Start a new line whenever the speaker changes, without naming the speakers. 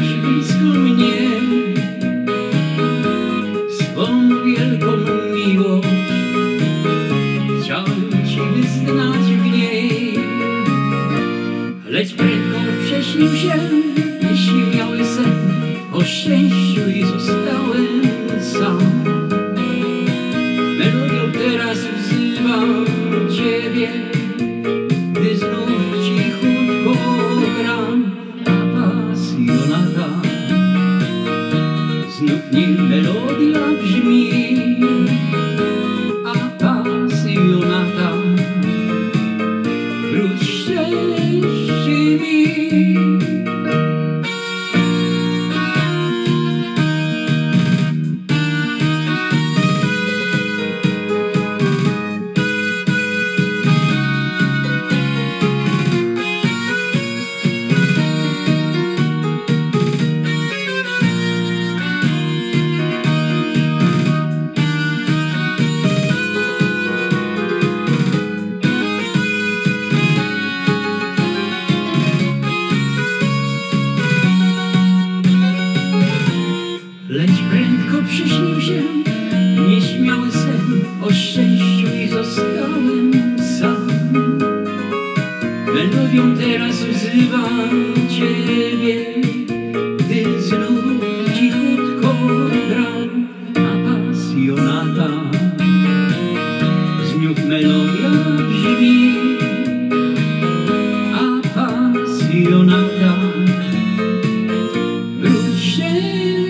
już blisko mnie, swą wielką miłość chciałem ci wyznać w niej. Lecz prędko prześnił się nieśmiały sen o szczęściu i zostałem sam. Melodią teraz wzywam ciebie, gdy znów cichutko gram Apasjonata. Znów niech melodia brzmi Apasjonata. Wróć szczęście mi. Lecz prędko przyśnił się nieśmiały sen o szczęściu i zostałem sam. Melodią teraz wzywam ciebie, gdy znów cichutko gram Apasjonata. Znów melodia brzmi Apasjonata. Wróć się